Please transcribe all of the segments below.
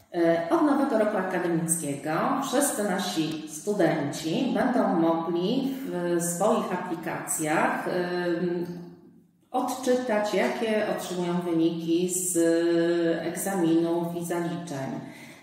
Od nowego roku akademickiego wszyscy nasi studenci będą mogli w swoich aplikacjach odczytać, jakie otrzymują wyniki z egzaminów i zaliczeń.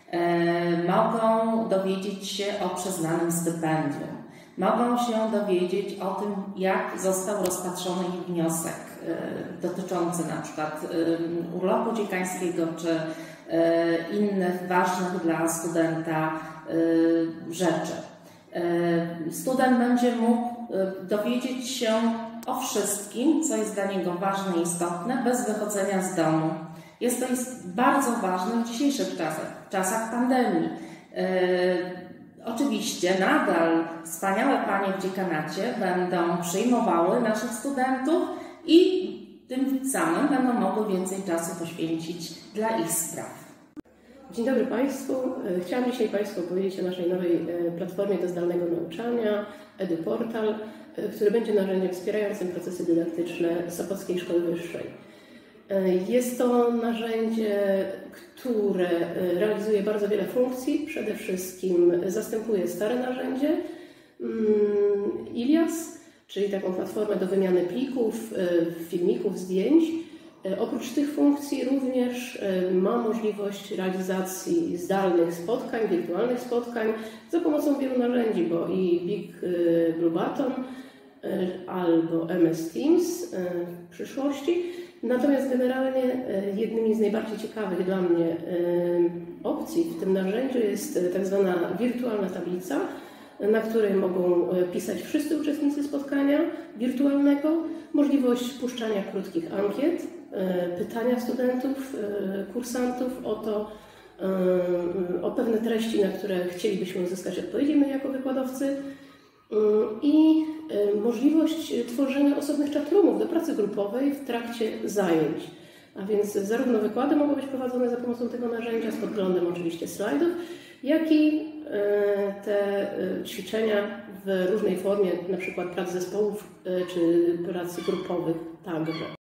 Mogą dowiedzieć się o przyznanym stypendium. Mogą się dowiedzieć o tym, jak został rozpatrzony ich wniosek dotyczący na przykład urlopu dziekańskiego czy innych ważnych dla studenta rzeczy. Student będzie mógł dowiedzieć się o wszystkim, co jest dla niego ważne i istotne, bez wychodzenia z domu. Jest to bardzo ważne w dzisiejszych czasach, w czasach pandemii. Oczywiście nadal wspaniałe panie w dziekanacie będą przyjmowały naszych studentów i tym samym będą mogły więcej czasu poświęcić dla ich spraw. Dzień dobry Państwu. Chciałam dzisiaj Państwu opowiedzieć o naszej nowej platformie do zdalnego nauczania EduPortal, który będzie narzędziem wspierającym procesy dydaktyczne Sopockiej Szkoły Wyższej. Jest to narzędzie, które realizuje bardzo wiele funkcji. Przede wszystkim zastępuje stare narzędzie Ilias, czyli taką platformę do wymiany plików, filmików, zdjęć. Oprócz tych funkcji również ma możliwość realizacji zdalnych spotkań, wirtualnych spotkań za pomocą wielu narzędzi, bo i Big Blue Button albo MS Teams w przyszłości. Natomiast generalnie jednymi z najbardziej ciekawych dla mnie opcji w tym narzędziu jest tak zwana wirtualna tablica, na której mogą pisać wszyscy uczestnicy spotkania wirtualnego, możliwość puszczania krótkich ankiet, pytania studentów, kursantów o pewne treści, na które chcielibyśmy uzyskać odpowiedzi my jako wykładowcy i możliwość tworzenia osobnych chatroomów do pracy grupowej w trakcie zajęć. A więc zarówno wykłady mogą być prowadzone za pomocą tego narzędzia, z podglądem oczywiście slajdów, jak i te ćwiczenia w różnej formie, na przykład prac zespołów czy prac grupowych także.